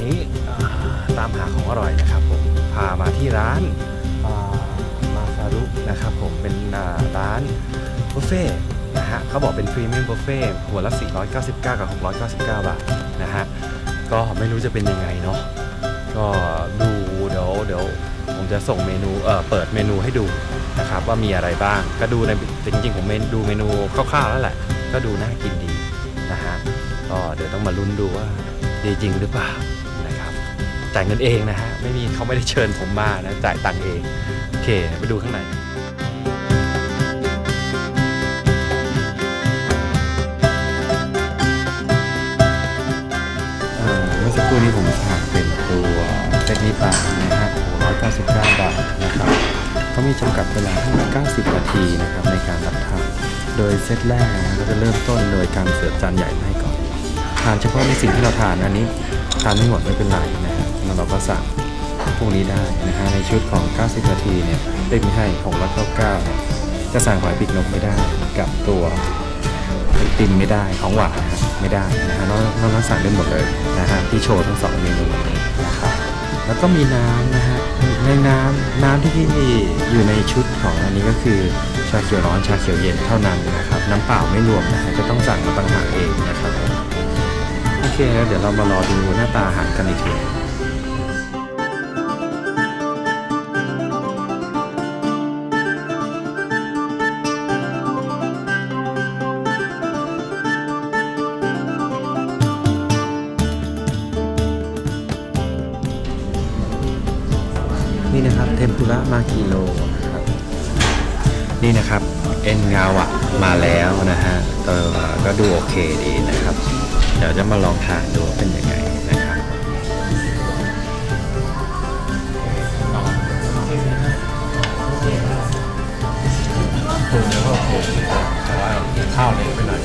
นี้ตามหาของอร่อยนะครับผมพามาที่ร้านมาซารุนะครับผมเป็นร้านบุฟเฟ่นะฮะเขาบอกเป็นพรีเมียมบุฟเฟ่หัวละ499กับ699 บาทนะฮะก็ไม่รู้จะเป็นยังไงเนาะก็ดูเดี๋ยวผมจะส่งเมนูเปิดเมนูให้ดูนะครับว่ามีอะไรบ้างก็ดูในจริงๆผมดูเมนูคร่าวๆแล้วแหละก็ดูน่ากินดีนะฮะก็เดี๋ยวต้องมาลุ้นดูว่าดีจริงหรือเปล่านะครับจ่ายเงินเองนะฮะเขาไม่ได้เชิญผมมานะจ่ายตังค์เองโอเคไปดูข้างในเมื่อสักครู่นี้ผมสั่งเป็นตัวเซตนิปานะฮะ199 บาทนะครับเขามีจำกัดเวลาทั้งหมด90 นาทีนะครับในการรับทานโดยเซตแรกนะก็จะเริ่มต้นโดยการเสิร์ฟจานใหญ่ให้ก่อนทานเฉพาะในสิ่งที่เราทานอันนี้ทานไม่หมดไม่เป็นไรนะฮะเราก็สั่งพวกนี้ได้นะฮะในชุดของ90 นาทีเนี่ยได้มีให้699เนี่ยจะสั่งหอยปีกนกไม่ได้กับตัวไอติมไม่ได้ของหวานนะไม่ได้นะฮะน้องสั่งได้หมดเลยนะฮะที่โชว์ทั้ง2เมนูนี้นะครับแล้วก็มีน้ำนะฮะในน้ำที่อยู่ในชุดของอันนี้ก็คือชาเขียวร้อนชาเขียวเย็นเท่านั้นนะครับน้ำเปล่าไม่รวมนะฮะจะต้องสั่งมาต่างหากเองนะครับโอเคแล้วเดี๋ยวเรามารอดูหน้าตาอาหารกันอีกทีนี่นะครับเทมปุระมากิโลนะครับนี่นะครับเอ็นงาวะมาแล้วนะฮะก็ดูโอเคดีนะครับเดี๋ยวจะมาลองทานดูเป็นยังไงนะครับตัวเนื้อก็โอเคแต่ว่าข้าวเล็กไปหน่อย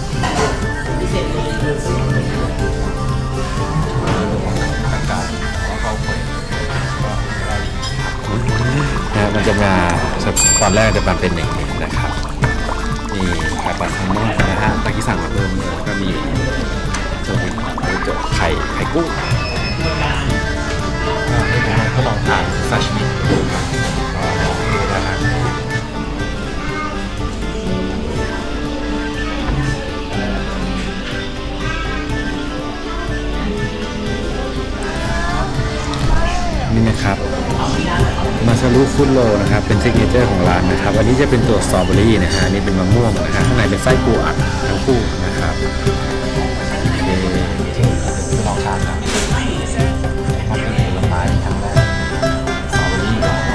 มันจะมาตอนแรกจะมาเป็นอย่างนี้นะครับมีไข่ปลาแซลมอนนะฮะตะกี้สั่งมาเพิ่มเลยก็มีตัวไข่กุ้งให้ผมทดลองทานซาชิมินะครับนี่นะครับมาซารุฟุตโรนะครับเป็นซิกเนเจอร์ของร้านนะครับอันนี้จะเป็นตัวสตรอเบอรี่นะฮะนี่เป็นมะม่วงนะฮะข้างในเป็นไส้ปูอัดทั้งคู่นะครับโอเคลองทานนะมันเป็นผลไม้ครั้งแรกสตรอเบอรี่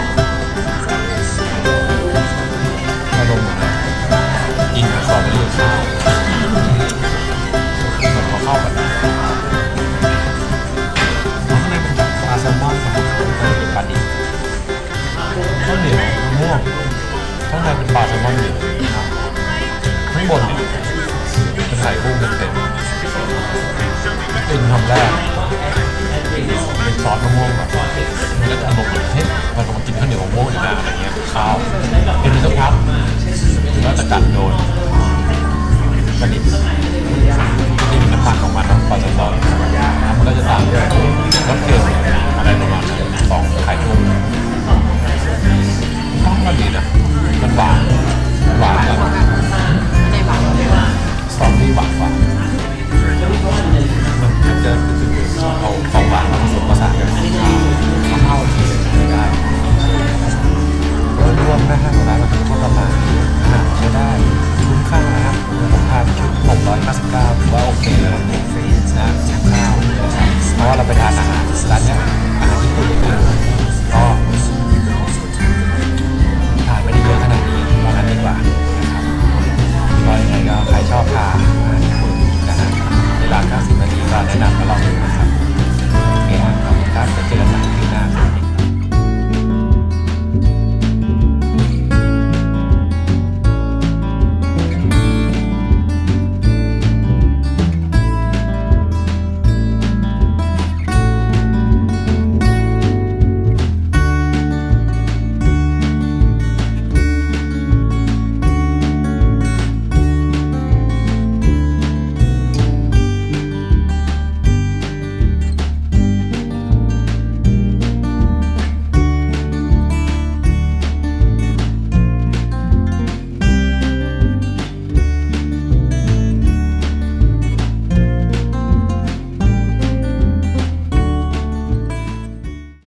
อารมณ์นะกินกับสตรอเบอรี่ข้าวมันพอเข้ากันข้างในเป็นปลาแซลมอนนะครับเป็นปลาดิบข้าวเหนียวมะม่วงข้างในเป็นปลาแซลมอนอยู่ข้างบนเป็นไข่กุ้งเต็มๆเป็นคำแรกเป็นซอสมะม่วงแบบมันก็จะอารมณ์เหมือนเฮ้ยมันมากินข้าวเหนียวมะม่วงอยู่นะอะไรเงี้ยข้าวเป็นสักพักแล้วจะกัดโดนกระดิ่งนี่เป็นน้ำมันของมันปลาแซลมอนน้ำมันก็จะตามด้วยรสเค็มอะไรประมาณนั้นของไข่กุ้งต้องมันดีนะมันหวานนะ